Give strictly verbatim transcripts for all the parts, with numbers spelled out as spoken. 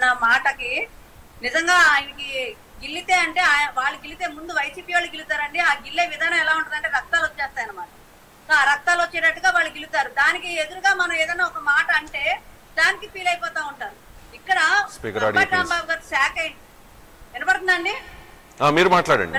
అన్న మాటకి నిజంగా ఆయనకి గిల్లితే అంటే వాళ్ళు గిల్లితే ముందు వైసీపీ వాళ్ళు గిల్లుతారండి. ఆ గిల్లే విధానం ఎలా ఉంటుందంటే రక్తాలు వచ్చేస్తాయి అన్నమాట. ఆ రక్తాలు వచ్చేటట్టుగా వాళ్ళు గిల్లుతారు. దానికి ఎదురుగా మనం ఏదైనా ఒక మాట అంటే దానికి ఫీల్ అయిపోతా ఉంటారు. ఇక్కడ అంబటి రాంబాబు గారు శాఖ వినపడుతుందండి? మీరు మాట్లాడండి.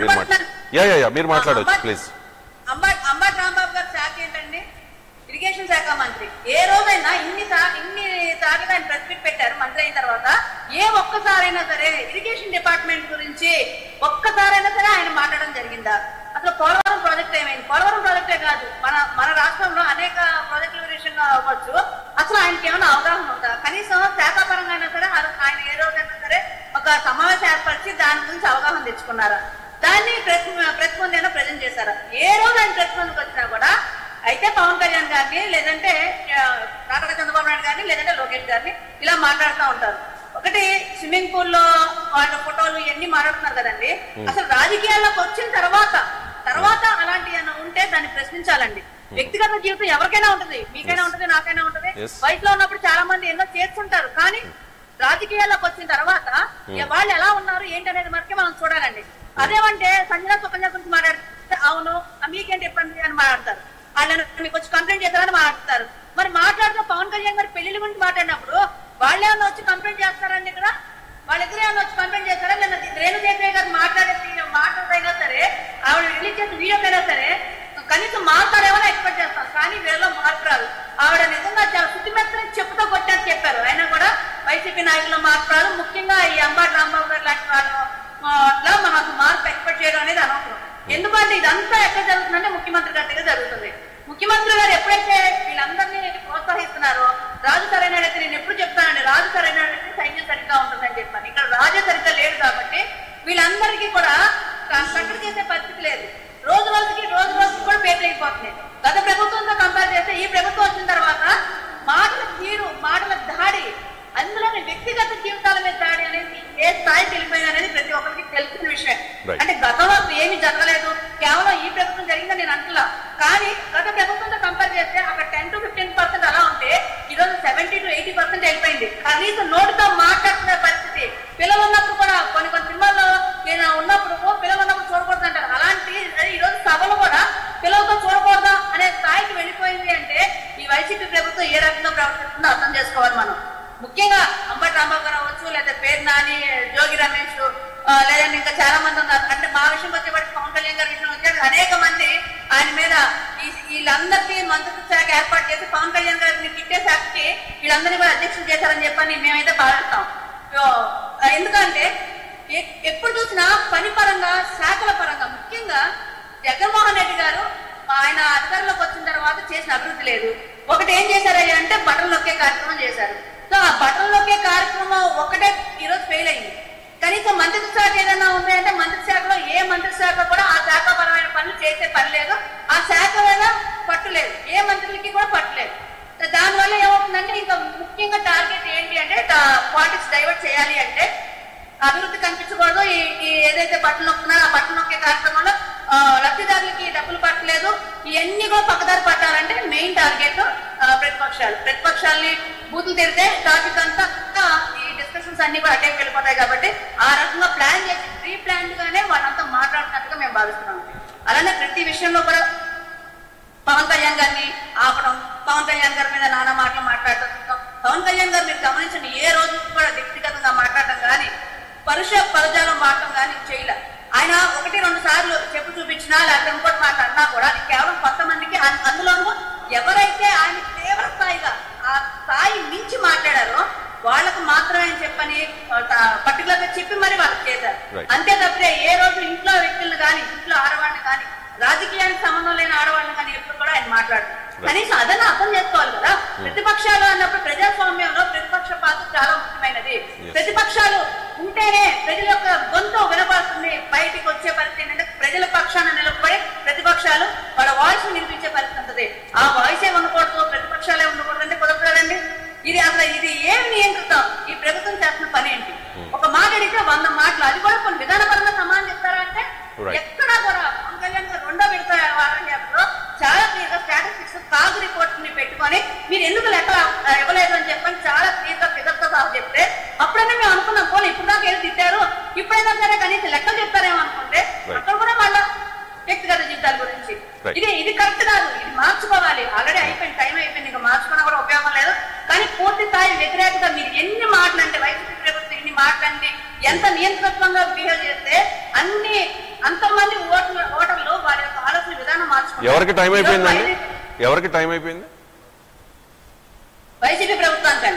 మీరు మాట్లాడొచ్చు ప్లీజ్. అంబటి అంబటి రాంబాబు గారు శాఖ ఏంటండి? ఇరిగేషన్ శాఖ మంత్రి. ఏ రోజైనా ఇన్ని ఇన్ని సార్లు ఆయన ప్రెస్ మీట్ పెట్టారు మంత్రి అయిన తర్వాత. ఏ ఒక్కసారైనా సరే ఇరిగేషన్ డిపార్ట్మెంట్ గురించి ఒక్కసారైనా సరే ఆయన మాట్లాడడం జరిగిందా? అసలు పోలవరం ప్రాజెక్ట్ ఏమైంది? పోలవరం ప్రాజెక్టే కాదు, మన మన రాష్ట్రంలో అనేక ప్రాజెక్టుల విషయంగా అవ్వచ్చు. అసలు ఆయనకి ఏమైనా అవగాహన ఉందా? కనీసం శాఖాపరంగా అయినా సరే ఆయన ఏ రోజైనా సరే ఒక సమావేశం ఏర్పరిచి దాని గురించి అవగాహన తెచ్చుకున్నారా? దాన్ని ప్రెస్ ప్రెస్ ముందు ప్రజెంట్ చేశారా? ఏ రోజు ఆయన ప్రెస్ ముందుకు వచ్చినా కూడా అయితే పవన్ కళ్యాణ్ గారిని లేదంటే రాకడ చంద్రబాబు నాయుడు గారిని లేదంటే లోకేష్ గారిని ఇలా మాట్లాడుతూ ఉంటారు. ఒకటి స్విమ్మింగ్ పూల్ లో వాళ్ళ ఫోటోలు ఇవన్నీ మాట్లాడుతున్నారు కదండి. అసలు రాజకీయాల్లోకి వచ్చిన తర్వాత తర్వాత అలాంటి ఉంటే దాన్ని ప్రశ్నించాలండి. వ్యక్తిగత జీవితం ఎవరికైనా ఉంటుంది, మీకైనా ఉంటుంది, నాకైనా ఉంటుంది. వయసులో ఉన్నప్పుడు చాలా మంది ఎన్నో చేస్తుంటారు. కానీ రాజకీయాల్లోకి వచ్చిన తర్వాత వాళ్ళు ఎలా ఉన్నారు ఏంటి అనేది మనకి మనం చూడాలండి. అదేమంటే సంజన సుకన్య గురించి మాట్లాడితే అవును మీకేంటి ఇబ్బంది అని మాట్లాడతారు. వాళ్ళని మీకు వచ్చి కంప్లైంట్ చేస్తారని మాట్లాడతారు. మరి మాట్లాడుతూ పవన్ కళ్యాణ్ గారి పెళ్లి గురించి మాట్లాడినప్పుడు వాళ్ళేమన్నా వచ్చి కంప్లైంట్ చేస్తారండి? ఇక్కడ వాళ్ళిద్దరు ఏమన్నా వచ్చి కంప్లైంట్ చేస్తారా? లేదా రేణుదేవి గారు మాట్లాడే మాట్లాడైనా సరే ఆవిడ రిలీజ్ చేసిన వీడియోకైనా సరే కనీసం మాట్లాడేమని ఎక్స్పెక్ట్ చేస్తాం. కానీ వీళ్ళలో మార్పు రాదు. ఆవిడ నిజంగా చాలా శుద్ధిమెత్తని చెప్పుతో కొట్టారని చెప్పారు. అయినా కూడా వైసీపీ నాయకులు మార్పు రాదు. ముఖ్యంగా ఈ అంబటి రాంబాబు గారు లాంటి వాళ్ళు మనం మార్పు ఎక్స్పెక్ట్ చేయడం అనేది అనవసరం. ఎందుకంటే ఇదంతా ఎక్కడ జరుగుతుందంటే ముఖ్యమంత్రి గారి దగ్గర జరుగుతుంది. ముఖ్యమంత్రి గారు ఎప్పుడైతే వీళ్ళందరినీ ప్రోత్సహిస్తున్నారో రాజు సరైనడైతే నేను ఎప్పుడు చెప్తానండి, రాజు సరైనడైతే సైన్యం సరిగ్గా ఉంటుందని చెప్పాను. ఇక్కడ రాజు సరిగ్గా లేడు కాబట్టి వీళ్ళందరికీ కూడా కట్టడి చేసే పరిస్థితి లేదు. రోజు రోజుకి రోజు రోజుకి కూడా పేర్లు అయిపోతున్నాయి. గత ప్రభుత్వంతో కంపేర్ చేస్తే ఈ ప్రభుత్వం వచ్చిన తర్వాత మాటల తీరు, మాటల దాడి, అందులోని వ్యక్తిగత జీవితాల మీద దాడి అనేది ఏ స్థాయికి వెళ్ళిపోయింది అనేది ప్రతి ఒక్కరికి తెలిసిన విషయం. అంటే గతంలో ఏమి జరగలేదు, కేవలం ఈ ప్రభుత్వం జరిగిందని నేను అంటున్నా. కానీ గత ప్రభుత్వంతో కంపేర్ చేస్తే అక్కడ టెన్ టు ఫిఫ్టీన్ పర్సెంట్ అలా ఉంటే ఈ రోజు సెవెంటీ టు ఎయిటీ పర్సెంట్ వెళ్ళిపోయింది. కనీసం నోటితో మాట్లాడుతున్న పరిస్థితి. పిల్లలు ఉన్నప్పుడు కూడా కొన్ని కొన్ని సినిమాల్లో నేను ఉన్నప్పుడు పిల్లలు ఉన్నప్పుడు చూడకూడదు అంటారు. అలాంటి ఈ రోజు సభలు కూడా పిల్లలతో చూడకూడదా అనే స్థాయికి వెళ్ళిపోయింది. అంటే ఈ వైసీపీ ప్రభుత్వం ఏ రకంగా ప్రవర్తిస్తుందో అర్థం చేసుకోవాలి మనం. ముఖ్యంగా అంబటి రాంబాబు గారు అవ్వచ్చు, లేదా పేరు నాని, జోగి రమేష్, లేదంటే ఇంకా చాలా మంది ఉన్నారు. అంటే మా విషయం వచ్చేప్పటికి పవన్ కళ్యాణ్ గారి విషయం వచ్చే అనేక మంది ఆయన మీద వీళ్ళందరికీ మంత్రిత్వ శాఖ ఏర్పాటు చేసి పవన్ కళ్యాణ్ గారిని తిట్టే శాఖకి వీళ్ళందరినీ కూడా అధ్యక్షులు చేశారని చెప్పని మేమైతే భావిస్తాం. ఎందుకంటే ఎప్పుడు చూసినా పని పరంగా, శాఖల పరంగా, ముఖ్యంగా జగన్మోహన్ రెడ్డి గారు ఆయన అధికారంలోకి వచ్చిన తర్వాత చేసిన అభివృద్ధి లేదు. ఒకటి ఏం చేశారయ్యా అంటే బట్టలు నొక్కే కార్యక్రమం చేశారు. సో ఆ బట్టలు నొక్కే కార్యక్రమం ఒకటే ఈరోజు ఫెయిల్ అయింది. కనీసం మంత్రిత్వ శాఖ ఏదైనా ఉంది అంటే మంత్రిత్వ శాఖలో ఏ మంత్రిత్వ శాఖ కూడా ఆ శాఖపరమైన పనులు చేసే పని లేదు. ఆ శాఖ మీద పట్టులేదు, ఏ మంత్రులకి కూడా పట్టులేదు. దానివల్ల ఏమవుతుందంటే ఇంకా ముఖ్యంగా టార్గెట్ ఏంటి అంటే పాలిటిక్స్ డైవర్ట్ చేయాలి అంటే అభివృద్ధి కనిపించకూడదు. ఈ ఏదైతే బట్టలు నొక్కున్నారో ఆ బట్టలు నొక్కే కార్యక్రమంలో లబ్ధిదారులకి డబ్బులు పట్టలేదు. ఇవన్నీ కూడా పక్కదారి పట్టాలంటే మెయిన్ టార్గెట్ ప్రతిపక్షాలు. ప్రతిపక్షాలని బూతులు తెరితే టాపిక్ అంతా ఈ డిస్కషన్స్ అన్ని కూడా అటెంప్ వెళ్ళిపోతాయి. కాబట్టి ఆ రకంగా ప్లాన్ చేసి ప్రీ ప్లాన్డ్ గానే వాళ్ళంతా మాట్లాడుతున్నట్టుగా మేము భావిస్తున్నాం. అలానే ప్రతి విషయంలో కూడా పవన్ కళ్యాణ్ గారిని ఆపడం, పవన్ కళ్యాణ్ గారి మీద నానా మాటలు మాట్లాడటం. పవన్ కళ్యాణ్ గారు మీరు గమనించండి, ఏ రోజు కూడా వ్యక్తిగతంగా మాట్లాడటం కానీ పరుష పదజాలం వాడటం కానీ చేయలే. ఆయన ఒకటి రెండు సార్లు చెప్పు చూపించినా లేకపోతే ఇంకోటి మాట అన్నా కూడా కేవలం కొంతమందికి, అందులోనూ ఎవరైతే ఆయన తీవ్ర స్థాయిగా ఆ స్థాయి మించి మాట్లాడారో వాళ్ళకు మాత్రమే చెప్పని పర్టికులర్ గా చెప్పి మరి వాళ్ళకి చేశారు. అంతే తప్పితే ఏ రోజు ఇంట్లో వ్యక్తులను కానీ, ఇంట్లో ఆడవాళ్ళని కానీ, రాజకీయానికి సంబంధం లేని ఆడవాళ్ళని కానీ ఎప్పుడు కూడా ఆయన మాట్లాడారు. కనీసం అదన్నా అర్థం చేసుకోవాలి కదా. ప్రతిపక్షాలు అన్నప్పుడు ప్రజాస్వామ్యంలో ప్రతిపక్ష పాత్ర చాలా ముఖ్యమైనది. ప్రతిపక్షాలు ఉంటేనే ప్రజల యొక్క గొంతు వినపడుతుంది, బయటికి వచ్చే పరిస్థితి ఏంటంటే ప్రజల పక్షాన నిలబడి ప్రతిపక్షాలు వాళ్ళ వాయిస్ వినిపించే పరిస్థితి ఉంటుంది. ఆ వాయిసే ఉండకూడదు, ప్రతిపక్షాలే ఉండకూడదు అంటే కుదరదండి. ఇది అసలు ఇది ఏం నియంత్రితాం? ఈ ప్రభుత్వం చేస్తున్న పని ఏంటి? ఒక మాట అడిగితే వంద మాటలు, అది కూడా కొన్ని విధానపరంగా సమానం చెప్తారా అంటే ఎక్కడా కూడా పవన్ కళ్యాణ్ గారు రెండో విడత వారంలో చాలా క్లియర్గా స్టాటిస్టిక్స్ కాగు రిపోర్ట్ ని పెట్టుకొని మీరు ఎందుకు లెక్క ఇవ్వలేదు అని చెప్పని చాలా క్లియర్గా ఫిగర్తో సహా చెప్తే అప్పుడన్నా మేము మాట్లాడి ఎంత నియంత్రణంగా బిహేవ్ చేస్తే అన్ని అంతమంది ఓటర్ ఓటర్లు వారి యొక్క ఆలోచన విధానం మార్చుకుంటారు. ఎవరికి టైం అయిపోయిందండి? ఎవరికి టైం అయిపోయింది? వైసీపీ ప్రభుత్వానికి.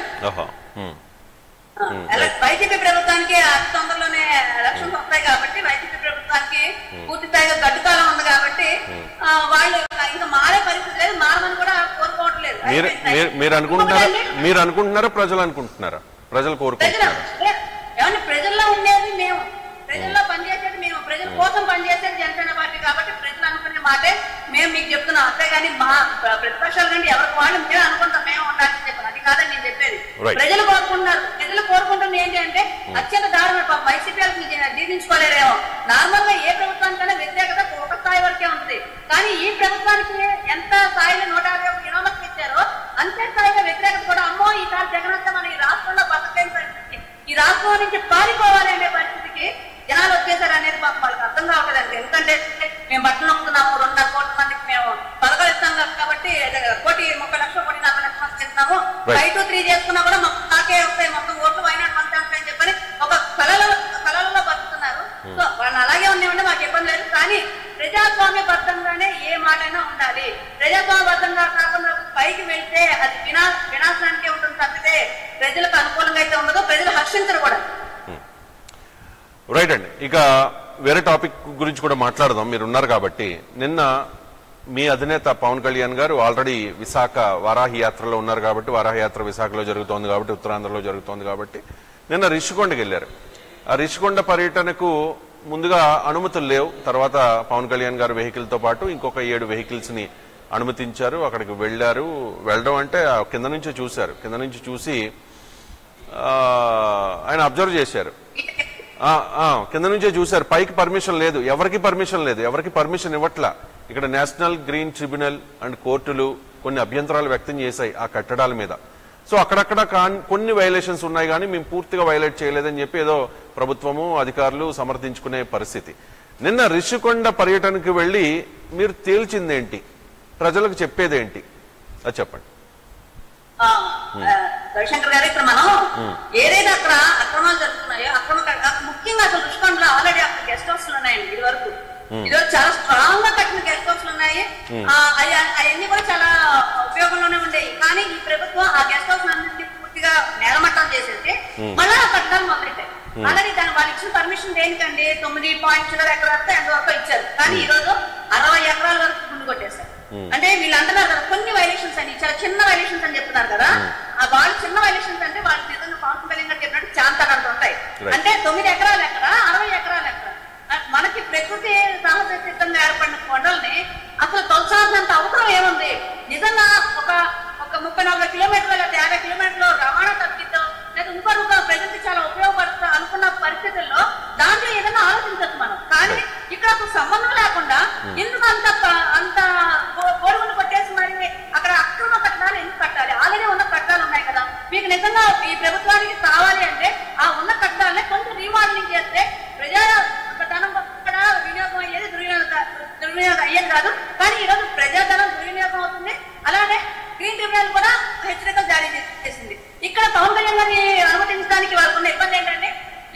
వైసీపీ ప్రభుత్వానికి అతి తొందరలోనే ఎలక్షన్స్ వస్తాయి కాబట్టి వైసీపీ ప్రభుత్వానికి పూర్తి స్థాయిగా గడ్డుకాలం ఉంది కాబట్టి వాళ్ళు ఇంకా మారే పరిస్థితి లేదు, మారమని కూడా కోరుకోవట్లేదు. మీరు అనుకుంటున్నారా మీరు అనుకుంటున్నారా ప్రజలు అనుకుంటున్నారా? ప్రజలు కోరుకుంటున్నారా? ఏమన్నా ప్రజల్లో ఉండేది మేము, ప్రజల్లో పనిచేసేది మేము, ప్రజల కోసం పనిచేసేది జనసేన పార్టీ కాబట్టి ప్రజలు అనుకునే మాటే మేము మీకు చెప్తున్నాం. అంతేగాని మా ప్రతిపక్షాలు కంటే ఎవరికి వాళ్ళు మేము అనుకుంటాం మేము ఉండాలని చెప్పాను. అది కాదని నేను చెప్పేది. ప్రజలు కోరుకుంటున్నారు. ప్రజలు కోరుకుంటుంది ఏంటి అంటే అత్యంత దారుణ వైసీపీ జీర్ణించుకోలేరేమో. నార్మల్ గా ఏ ప్రభుత్వానికైనా వ్యతిరేకత ఒక స్థాయి వరకే ఉంటుంది. కానీ ఈ ప్రభుత్వానికి ఎంత స్థాయిలో నూట యాభై ఒక కిలోమీటర్లు ఇచ్చారో అంతే స్థాయిలో వ్యతిరేకత కూడా అమ్మో ఈసారి జగనంతా మన ఈ రాష్ట్రంలో బతకలేని పరిస్థితి, ఈ రాష్ట్రం నుంచి పారిపోవాలి అనే పరిస్థితికి జనాలు వచ్చేసారు అనేది మాకు వాళ్ళకి అర్థం కావట్లేదు. ఎందుకంటే మేము బట్టలు నొక్కుతున్నాము, రెండున్నర కోట్ల మందికి మేము పథకాలు ఇస్తాం కాబట్టి కోటి ముప్పై లక్షల కోటి నలభై లక్షల మందికి ఇస్తున్నాము. ఫైవ్ టూ త్రీ చేసుకున్నా కూడా మాకు నాకే వస్తాయి మొత్తం ఓట్లు వైనాడు మంత్రి ఉంటాయని చెప్పని ఒక కళలో కళలలో బతుకుతున్నారు. సో వాళ్ళు అలాగే ఉన్నామంటే మాకు ఇబ్బంది లేదు. కానీ ప్రజాస్వామ్య బద్ధంగానే ఏ మాటైనా ఉండాలి. ప్రజాస్వామ్య బద్ధంగా కాకుండా పైకి వెళ్తే అది వినా వినాశనానికే ఉంటుంది తప్పితే ప్రజలకు అనుకూలంగా అయితే ఉండదు, ప్రజలు హర్షించరు కూడా. రైట్ అండి, ఇక వేరే టాపిక్ గురించి కూడా మాట్లాడదాం. మీరు ఉన్నారు కాబట్టి. నిన్న మీ అధినేత పవన్ కళ్యాణ్ గారు ఆల్రెడీ విశాఖ వారాహి యాత్రలో ఉన్నారు కాబట్టి, వారాహి యాత్ర విశాఖలో జరుగుతోంది కాబట్టి, ఉత్తరాంధ్రలో జరుగుతోంది కాబట్టి నిన్న రిషికొండకి వెళ్ళారు. ఆ రిషికొండ పర్యటనకు ముందుగా అనుమతులు లేవు. తర్వాత పవన్ కళ్యాణ్ గారు వెహికల్ తో పాటు ఇంకొక ఏడు వెహికల్స్ ని అనుమతించారు. అక్కడికి వెళ్లారు. వెళ్ళడం అంటే కింద నుంచి చూశారు. కింద నుంచి చూసి ఆయన అబ్జర్వ్ చేశారు. కింద నుంచే చూశారు. పైకి పర్మిషన్ లేదు, ఎవరికి పర్మిషన్ లేదు, ఎవరికి పర్మిషన్ ఇవ్వట్లా. ఇక్కడ నేషనల్ గ్రీన్ ట్రిబ్యునల్ అండ్ కోర్టులు కొన్ని అభ్యంతరాలు వ్యక్తం చేశాయి ఆ కట్టడాల మీద. సో అక్కడక్కడ కొన్ని వైలేషన్స్ ఉన్నాయి కానీ మేము పూర్తిగా వైలేట్ చేయలేదని చెప్పి ఏదో ప్రభుత్వము అధికారులు సమర్థించుకునే పరిస్థితి. నిన్న రిషికొండ పర్యటనకు వెళ్లి మీరు తేల్చిందేంటి, ప్రజలకు చెప్పేదేంటి అది చెప్పండి. రవిశంకర్ గారు, ఇక్కడ మనం ఏదైతే అక్కడ అక్రమాలు జరుగుతున్నాయో అక్రమ ముఖ్యంగా అసలు రుషికొండలో ఆల్రెడీ అక్కడ గెస్ట్ హౌస్లు ఉన్నాయండి. ఇది వరకు ఇది చాలా స్ట్రాంగ్ గా కట్టిన గెస్ట్ హౌస్లు ఉన్నాయి. అవన్నీ కూడా చాలా ఉపయోగంలోనే ఉండేవి. కానీ ఈ ప్రభుత్వం ఆ గెస్ట్ హౌస్ అన్నింటినీ పూర్తిగా నేలమట్టం చేసేసి మళ్ళా కట్టడాలు మొదలెట్టాయి. ఆల్రెడీ దాని వాళ్ళు ఇచ్చిన పర్మిషన్ దేనికండి తొమ్మిది పాయింట్ చిల్లర ఎకరాలతో ఎంత వరకు ఇచ్చారు. కానీ ఈ రోజు అరవై ఎకరాల వరకు గుండు కొట్టేశారు. అంటే వీళ్ళు అంటున్నారు కదా కొన్ని వైలేషన్స్ అని, చాలా చిన్న వైలేషన్స్ అని చెప్తున్నారు కదా. ఆ వాళ్ళు చిన్న వైలేషన్స్ అంటే వాళ్ళు నిజంగా పవన్ కళ్యాణ్ గారు చెప్పినట్టు చాంతాడంత ఉంటాయి. అంటే తొమ్మిది ఎకరాలు ఎక్కడ, అరవై ఎకరాలు ఎక్కడ. మనకి ప్రకృతి సహజసిద్ధంగా ఏర్పడిన కొండల్ని అసలు తొలసాల్సినంత అవసరం ఏముంది? నిజంగా ఒక ఒక ముప్పై నలభై కిలోమీటర్లు లేదా యాభై కిలోమీటర్లు రవాణా తగ్గిద్దాం లేదా ఇంకొక ప్రజలకి చాలా ఉపయోగపడుతుంది అనుకున్న పరిస్థితుల్లో దాంట్లో ఏదైనా ఆలోచించచ్చు మనం. కానీ ఇక్కడ అసలు సంబంధం లేకుండా ఎందుకు అంత అంత గోడుగులు కొట్టేసి మరి అక్కడ అక్రమ కట్టడాలు ఎందుకు కట్టాలి? ఆల్రెడీ ఉన్న కట్టడాలు ఉన్నాయి కదా. మీకు నిజంగా ఈ ప్రభుత్వానికి కావాలి అంటే ఆ ఉన్న కట్టడాలని కొంచెం రీమోడలింగ్ చేస్తే ప్రజా ధనం అక్కడ వినియోగం అయ్యేది దుర్వినియోగ దుర్వినియోగం అయ్యేది కాదు. కానీ ఈ రోజు ప్రజాధనం దుర్వినియోగం అవుతుంది. అలానే గ్రీన్ ట్రిబ్యునల్ కూడా హెచ్చరికలు జారీ చేసింది. ఇక్కడ పవన్ కళ్యాణ్ గారిని అనుమతించడానికి వాళ్ళకు ఉన్న ఇబ్బంది ఏంటంటే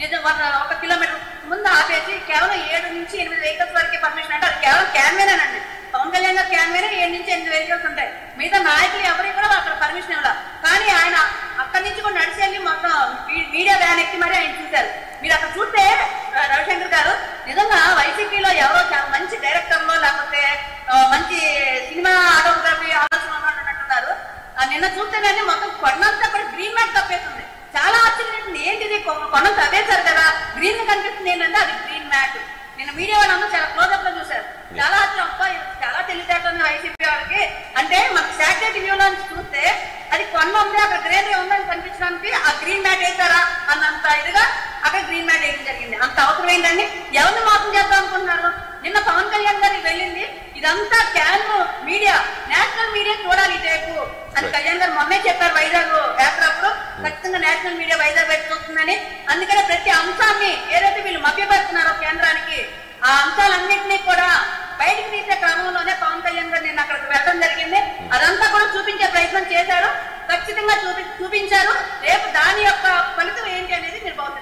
ఒక కిలోమీటర్ ముందు ఆపేసి కేవలం ఏడు నుంచి ఎనిమిది వెహికల్స్ వరకే పర్మిషన్ అంటే అది కేవలం క్యాన్వేనేనండి. పవన్ కళ్యాణ్ గారు క్యాన్వేనే ఏడు నుంచి ఎనిమిది వెహికల్స్ ఉంటాయి. మిగతా నాయకులు ఎవరికి కూడా అక్కడ పర్మిషన్ ఇవ్వాలి. కానీ ఆయన అక్కడి నుంచి కూడా నడిచి వెళ్ళి మొత్తం మీడియా వ్యాన్ ఎక్కి మరి ఆయన చూశారు. మీరు అక్కడ చూస్తే రవిశంకర్ గారు నిజంగా వైసీపీలో ఎవరో చాలా మంచి డైరెక్టర్లో లేకపోతే మంచి సినిమా ఆటోగ్రఫీ ఆలోచన ఉన్నట్టున్నారు. నిన్న చూస్తేనే మొత్తం కొండంతా కూడా గ్రీన్ మ్యాట్ తప్పేస్తుంది. చాలా ఆశ్చర్యం ఏంటిది, కొండ తవ్వేశారు కదా గ్రీన్ కనిపిస్తుంది ఏంటంటే అది గ్రీన్ మ్యాట్. నిన్న మీడియా వాళ్ళందరూ చాలా క్లోజప్ లో చూశారు. చాలా ఆశ్చర్యం, చాలా తెలివితేటలు వైసీపీ వాళ్ళకి. అంటే మనకి శాటిలైట్ వ్యూలో చూస్తే అది కొండ ఉంది అక్కడ గ్రీనరీ ఉందని కనిపించడానికి ఆ గ్రీన్ మ్యాట్ వేసారా అన్నంత ఇదిగా అక్కడ గ్రీన్ మ్యాట్ వేయడం జరిగింది. అంత అవసరం ఏంటండి? ఎవరిని మోసం చేద్దాం అనుకుంటున్నారు? నిన్న పవన్ కళ్యాణ్ గారికి వెళ్ళింది ఇదంతా క్యాన్ మీడియా, నేషనల్ మీడియా చూడాలి ఈ టైపు అని కళ్యాణ్ గారు మొన్నే చెప్పారు వైజాగ్ యాత్ర అప్పుడు. ఖచ్చితంగా నేషనల్ మీడియా వైజాగ్ వైపు చూస్తుందని. అందుకనే ప్రతి అంశాన్ని ఏదైతే వీళ్ళు మభ్యపెడుతున్నారో కేంద్రానికి ఆ అంశాలన్నింటినీ కూడా బయటకు తీసే క్రమంలోనే పవన్ కళ్యాణ్ గారు నిన్న అక్కడికి వెళ్ళడం జరిగింది. అదంతా కూడా చూపించే ప్రయత్నం చేశారు. ఖచ్చితంగా చూపి చూపించారు రేపు దాని యొక్క ఫలితం ఏంటి అనేది మీరు భవిష్యత్తులో చూస్తారు.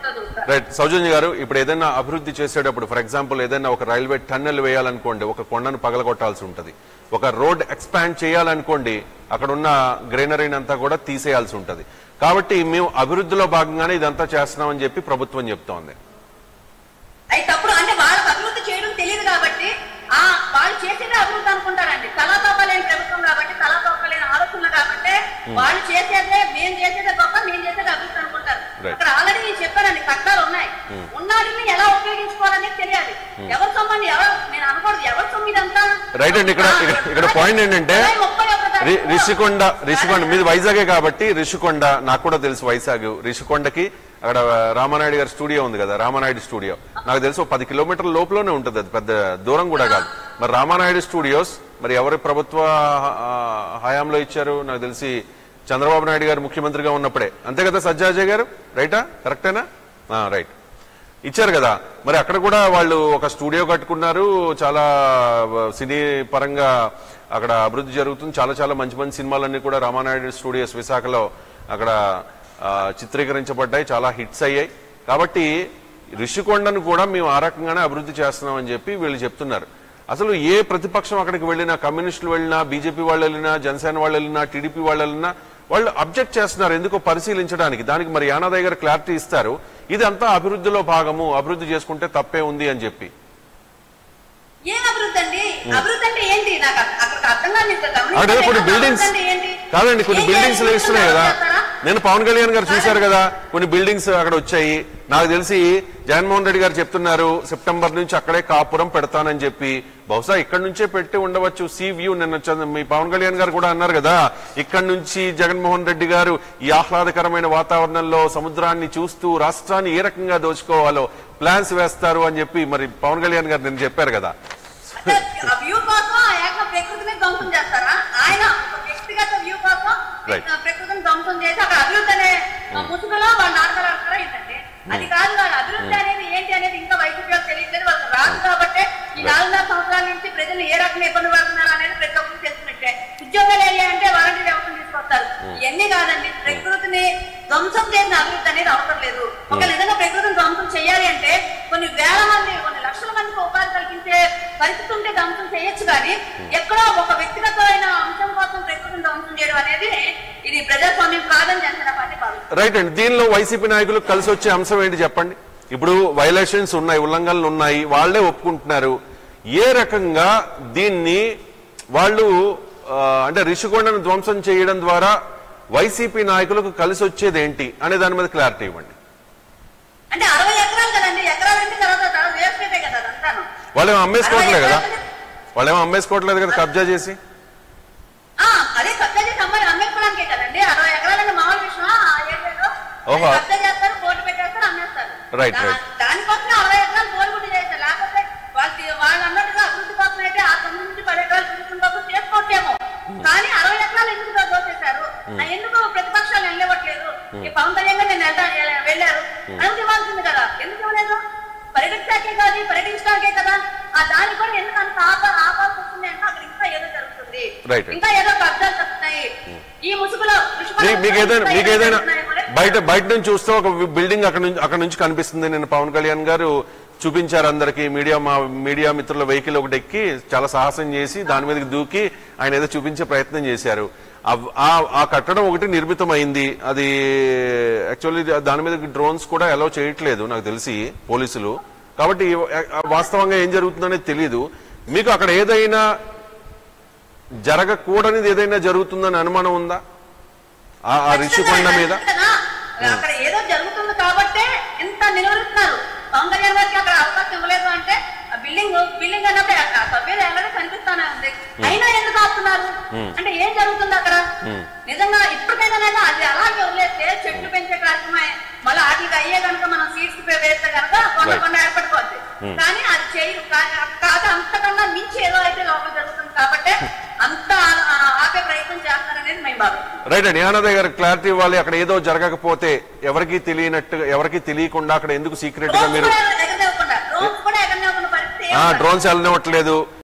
రైట్ సౌజన్య గారు, ఇప్పుడు ఏదైనా అభివృద్ధి చేసేటప్పుడు ఫర్ ఎగ్జాంపుల్ ఏదైనా ఒక రైల్వే టన్నెల్ వేయాలనుకోండి, ఒక కొండను పగలగొట్టాల్సి ఉంటుంది. ఒక రోడ్ ఎక్స్పాండ్ చేయాలనుకోండి, అక్కడ ఉన్న గ్రీనరీని అంతా కూడా తీసేయాల్సి ఉంటుంది. కాబట్టి మేము అభివృద్ధిలో భాగంగానే ఇదంతా చేస్తున్నామని చెప్పి ప్రభుత్వం చెప్తోంది. అది తప్పుడు. అంటే వాళ్ళకి అభివృద్ధి చేయడం తెలియదు కాబట్టి ఆ వాళ్ళు చేసేదే అభివృద్ధి అనుకుంటారండి. తలాతోకలేని ప్రభుత్వం కాబట్టి, తలాతోకలేని ఆలోచనలు కాబట్టి వాళ్ళు చేసేదే మేము చేసేదే గొప్ప, మేము చేసేదే అభివృద్ధి అనుకుంటారు. అక్కడ ఆల్రెడీ నేను చెప్పానండి, కట్టాలు ఉన్నాయి. ఉన్నాడిని ఎలా ఉపయోగించుకోవాలనేది తెలియాలి. ఎవరి సొమ్మండి, ఎవరు నేను అనకూడదు, ఎవరి సొమ్ము ఇదంతా. రైట్ అండి. ఇక్కడ ఇక్కడ పాయింట్ ఏంటంటే రిషికొండ రిషికొండ మీది వైజాగే కాబట్టి రిషికొండ నాకు కూడా తెలుసు. వైజాగ్ రిషికొండకి అక్కడ రామానాయుడు గారి స్టూడియో ఉంది కదా, రామానాయుడు స్టూడియో నాకు తెలుసు పది కిలోమీటర్ల లోపలనే ఉంటుంది, అది పెద్ద దూరం కూడా కాదు. మరి రామానాయుడు స్టూడియోస్ మరి ఎవరి ప్రభుత్వ హయాంలో ఇచ్చారు? నాకు తెలిసి చంద్రబాబు నాయుడు గారు ముఖ్యమంత్రిగా ఉన్నప్పుడే, అంతే కదా సజ్జాజయ్ గారు? రైటా? కరెక్టేనా? రైట్, ఇచ్చారు కదా. మరి అక్కడ కూడా వాళ్ళు ఒక స్టూడియో కట్టుకున్నారు, చాలా సినీ పరంగా అక్కడ అభివృద్ధి జరుగుతుంది. చాలా చాలా మంచి మంచి సినిమాలన్నీ కూడా రామానాయుడు స్టూడియోస్ విశాఖలో అక్కడ చిత్రీకరించబడ్డాయి, చాలా హిట్స్ అయ్యాయి. కాబట్టి రిషికొండను కూడా మేము ఆ రకంగానే అభివృద్ధి చేస్తున్నామని చెప్పి వీళ్ళు చెప్తున్నారు. అసలు ఏ ప్రతిపక్షం అక్కడికి వెళ్ళినా, కమ్యూనిస్టులు వెళ్ళినా, బీజేపీ వాళ్ళు వెళ్ళినా, జనసేన వాళ్ళు వెళ్ళినా, టీడీపీ వాళ్ళు వెళ్ళినా వాళ్ళు అబ్జెక్ట్ చేస్తున్నారు ఎందుకో పరిశీలించడానికి. దానికి మరి యానాదయ్య గారు క్లారిటీ ఇస్తారు, ఇది అంతా అభివృద్ధిలో భాగము, అభివృద్ధి చేసుకుంటే తప్పే ఉంది అని చెప్పి. ఏం అభివృద్ధి అండి? అభివృద్ధి అంటే ఏంటి? నాకు అక్కడ అర్థం కాదు. కొన్ని బిల్డింగ్స్ కాదండి, కొన్ని బిల్డింగ్స్ ఇస్తున్నాయి కదా. నేను పవన్ కళ్యాణ్ గారు చూశారు కదా, కొన్ని బిల్డింగ్స్ అక్కడ వచ్చాయి. నాకు తెలిసి జగన్మోహన్ రెడ్డి గారు చెప్తున్నారు సెప్టెంబర్ నుంచి అక్కడే కాపురం పెడతానని చెప్పి. బహుశా ఇక్కడ నుంచే పెట్టి ఉండవచ్చు. సీ వ్యూ నిన్న మీ పవన్ కళ్యాణ్ గారు కూడా అన్నారు కదా, ఇక్కడ నుంచి జగన్మోహన్ రెడ్డి గారు ఈ ఆహ్లాదకరమైన వాతావరణంలో సముద్రాన్ని చూస్తూ రాష్ట్రాన్ని ఏ రకంగా దోచుకోవాలో ప్లాన్స్ వేస్తారు అని చెప్పి మరి పవన్ కళ్యాణ్ గారు నిన్న చెప్పారు కదా. ప్రకృతిని ధ్వంసం చేస్తారా? ఆయన వ్యక్తిగత వ్యూ కోసం ప్రకృతిని ధ్వంసం చేసి అక్కడ అభివృద్ధి అనే ముసుగులో వాళ్ళు నాటకాలు ఆడతారా ఏంటంటే? అది కాదు. వాళ్ళ అభివృద్ధి అనేది ఏంటి అనేది ఇంకా వైసీపీ తెలియలేదు. వాళ్ళకి రాదు కాబట్టి ఈ నాలుగున్నర సంవత్సరాల నుంచి ప్రజలు ఏ రకంగా ఇబ్బంది పడుతున్నారు అనేది ప్రతి ఒక్కరు తెలుసుకున్నట్టే. ఉద్యోగాలు వెళ్ళాయంటే వాలంటీర్ వ్యవస్థను తీసుకొస్తారు. ఇవన్నీ కాదండి, ప్రకృతిని ధ్వంసం చేసిన అభివృద్ధి అనేది అవసరం లేదు. ఒక నిజంగా ప్రకృతిని ధ్వంసం చేయాలి అంటే కొన్ని వేల మంది, కొన్ని లక్షల మందికి ఉపాధి కల్పించే పరిస్థితి ఉంటే ధ్వంసం చేయొచ్చు. కానీ ఎక్కడో ఒక వ్యక్తిగతమైన అంశం కోసం ప్రకృతిని ధ్వంసం చేయడం అనేది ఇది ప్రజాస్వామ్యం కాదని జనసేన పార్టీ భావిస్తుంది. రైట్ అండి. దీనిలో వైసీపీ నాయకులు కలిసి వచ్చే అంశం ఏంటి చెప్పండి? ఇప్పుడు వైలేషన్స్ ఉన్నాయి, ఉల్లంఘనలు ఉన్నాయి, వాళ్లే ఒప్పుకుంటున్నారు. ఏ రకంగా దీన్ని వాళ్ళు అంటే రిషికొండను ధ్వంసం చేయడం ద్వారా వైసీపీ నాయకులకు కలిసి వచ్చేది ఏంటి అనే దాని మీద క్లారిటీ ఇవ్వండి. అంటే అరవై ఎకరాలు కదండి, ఎకరాలంటే తర్వాత వేస్తే కదా అంటాను. వాళ్ళేమో అమ్మేసుకోవట్లేదు కదా, వాళ్ళేమో అమ్మేసుకోవట్లేదు కదా కబ్జా చేసి. అదే కబ్జా చేసి అమ్మాయి అమ్మేసుకోవడానికే కదండి. అరవై ఎకరాలంటే మామూలు విషయం. కబ్జా చేస్తారు, కోర్టు పెట్టేస్తారు, అమ్మేస్తారు. Right right. దానికోసం అరవై ఎకరాలు కోరుకుంటూ చేస్తారు. లేకపోతే వాళ్ళు వాళ్ళు అన్నట్టుగా అభివృద్ధి కోసం అయితే ఆ తొమ్మిది నుంచి పది ఎకరాలు అభివృద్ధి కోసం చేసుకోవచ్చేమో. కానీ అరవై ఎకరాలు ఎందుకు దోచేశారు? ఎందుకు ప్రతిపక్షాలు వెళ్ళవట్లేదు? ఈ పవన్ కళ్యాణ్ నేను వెళ్ళారు అనుకు ఇవ్వాల్సింది కదా, ఎందుకు ఇవ్వలేదు? పర్యటించాకే కాదు, పర్యటించడానికే కదా. ఆ దానికి కూడా ఎందుకు అంత ఆప ఆపాల్సి వస్తుంది అంటే అక్కడ ఇంకా ఏదో జరుగుతుంది, ఇంకా ఏదో కబ్జాలు వస్తున్నాయి. ఈ ముసుగులో మీకు ఏదైనా మీకు ఏదైనా బయట బయట నుంచి చూస్తే ఒక బిల్డింగ్ అక్కడ నుంచి అక్కడ నుంచి కనిపిస్తుంది. నేను పవన్ కళ్యాణ్ గారు చూపించారు అందరికి, మీడియా మా మీడియా మిత్రుల వెహికల్ ఒకటి ఎక్కి చాలా సాహసం చేసి దాని మీదకి దూకి ఆయన ఏదో చూపించే ప్రయత్నం చేశారు. ఆ కట్టడం ఒకటి నిర్మితమైంది. అది యాక్చువల్లీ దాని మీద డ్రోన్స్ కూడా అలౌ చేయట్లేదు నాకు తెలిసి పోలీసులు. కాబట్టి వాస్తవంగా ఏం జరుగుతుందనేది తెలియదు. మీకు అక్కడ ఏదైనా జరగకూడనిది ఏదైనా జరుగుతుందని అనుమానం ఉందా ఆ రిషికొండ మీద? అక్కడ ఏదో జరుగుతుంది కాబట్టి ఎంత నిలబడుతున్నారు. పవన్ కళ్యాణ్ గారికి అక్కడ అవకాశం ఇవ్వలేదు అంటే బిల్డింగ్ బిల్డింగ్ అన్నప్పుడు సభ్యులు ఎలాగో కనిపిస్తానే ఉంది, అయినా ఎందుకు ఆపుతున్నారు అంటే ఏం జరుగుతుంది అక్కడ? నిజంగా ఇప్పటికైనా అది అలాగే వదిలేస్తే చెట్లు పెంచే కార్యక్రమే మళ్ళీ వాటికి అయ్యే కనుక మనం సీట్స్ వేస్తే కనుక కొండ కొండ ఏర్పడిపోద్ది. కానీ అది చేయరు. కాదు, అంతకన్నా మించి ఏదో అయితే లోపల జరుగుతుంది కాబట్టి అంత ఆపే ప్రయత్నం చేస్తారనేది మేము భావిస్తాం. రైట్ అండి. యానాదయ్య గారు క్లారిటీ ఇవ్వాలి. అక్కడ ఏదో జరగకపోతే ఎవరికి తెలియనట్టు ఎవరికి తెలియకుండా అక్కడ ఎందుకు సీక్రెట్ గా మీరు డ్రోన్స్ డ్రోన్స్ వెళ్ళనివ్వట్లేదు?